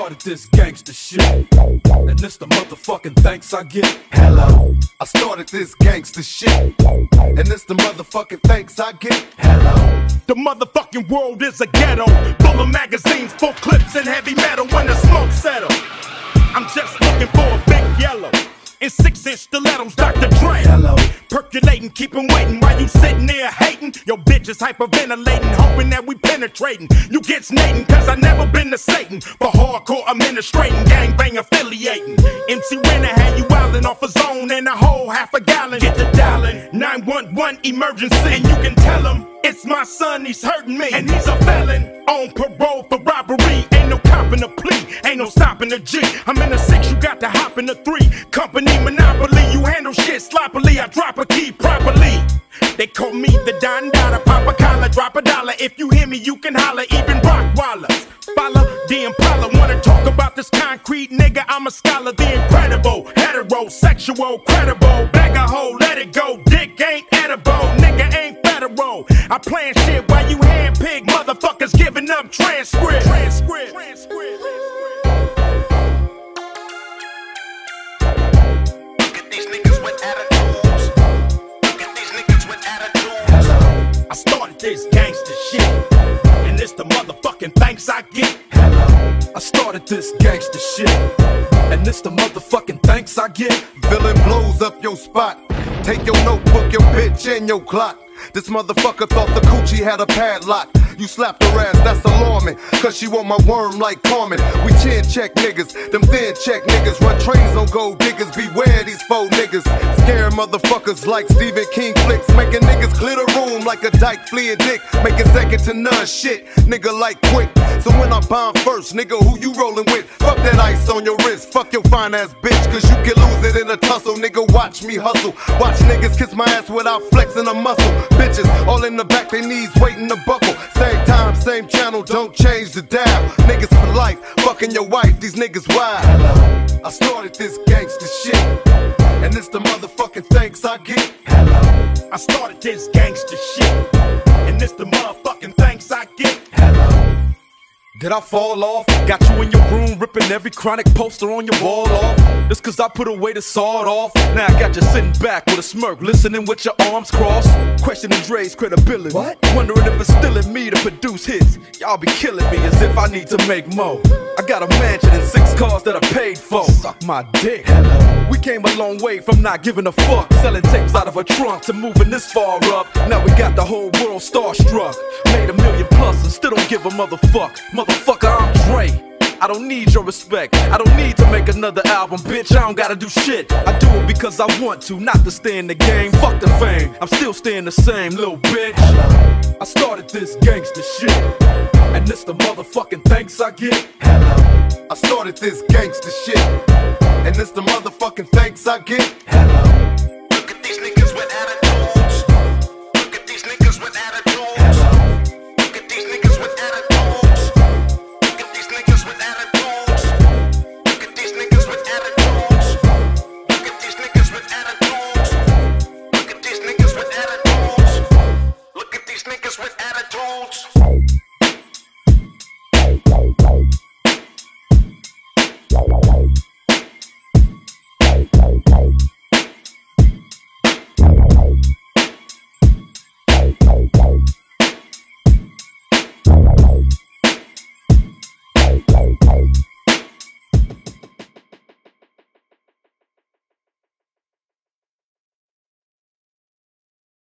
started this gangster shit, and this the motherfucking thanks I get. Hello, I started this gangster shit, and this the motherfucking thanks I get. Hello, the motherfucking world is a ghetto, full of magazines, full clips and heavy metal. When the smoke settle, I'm just looking for a big yellow in 6-inch stilettos, Dr. Dre. hello, Percolating, keep 'em waiting while you sitting there hating. Your bitch is hyperventilating, hoping that we penetrating. You get snating, cause I never been to Satan. For hardcore administrating, gangbang affiliating. MC Renner had you wildin' off a zone and a whole half a gallon. Get the dialing, 911 emergency. And you can tell him, it's my son, he's hurting me. And he's a felon, on parole for robbery. Ain't no copping a plea, ain't no stopping a G. I'm in a 6, you got to hop in a 3. Company monopoly, you handle shit sloppily. I drop a key properly. They call me the Don Dada, pop a collar, drop a dollar. If you hear me, you can holler, even Rockwallers. Follow the Impala, wanna talk about this concrete nigga? I'm a scholar, the incredible, heterosexual, credible. Bag a hoe, let it go, dick ain't edible, nigga ain't federal. I plan shit while you handpick motherfuckers giving up transcript. I started this gangster shit, and it's the motherfucking thanks I get. Hello, I started this gangster shit, and this the motherfucking thanks I get. villain blows up your spot. Take your notebook, your bitch, and your clock. This motherfucker thought the coochie had a padlock. You slapped her ass, that's alarming, cause she want my worm like Carmen. We chin check niggas, them thin check niggas. Run trains on gold diggers, beware these faux niggas. Scare motherfuckers like Stephen King flicks. Making niggas clear the room like a dyke fleeing dick. Making second to none shit, nigga like quick. So when I bomb first, nigga, who you rolling with? Fuck that ice on your wrist, fuck your fine ass bitch, cause you can lose it in a tussle. Nigga, watch me hustle. Watch niggas kiss my ass without flexing a muscle. Bitches all in the back, they knees waiting to buckle. Same time, same channel, don't change the dial. Niggas for life, fucking your wife, these niggas wild. Hello, I started this gangster shit, and it's the motherfucking thanks I get. Hello, I started this gangster shit, and it's the motherfucking thanks I get. hello. Did I fall off? Got you in your room ripping every chronic poster on your wall off. It's cause I put away the sawed off. Now I got you sitting back with a smirk, listening with your arms crossed, questioning Dre's credibility. What? Wondering if it's still in me to produce hits. Y'all be killing me as if I need to make more. I got a mansion and 6 cars that I paid for. Suck my dick. Hello. We came a long way from not giving a fuck, selling tapes out of a trunk to moving this far up. Now we got the whole world starstruck. Made $1 million plus and still don't give a motherfuck. Motherfucker, I'm Dre. I don't need your respect. I don't need to make another album, bitch. I don't gotta do shit. I do it because I want to, not to stay in the game. Fuck the fame, I'm still staying the same, little bitch. I started this gangster shit, and this the motherfucking thanks I get. Hello, I started this gangster shit, and this the motherfucking thanks I get. Hello,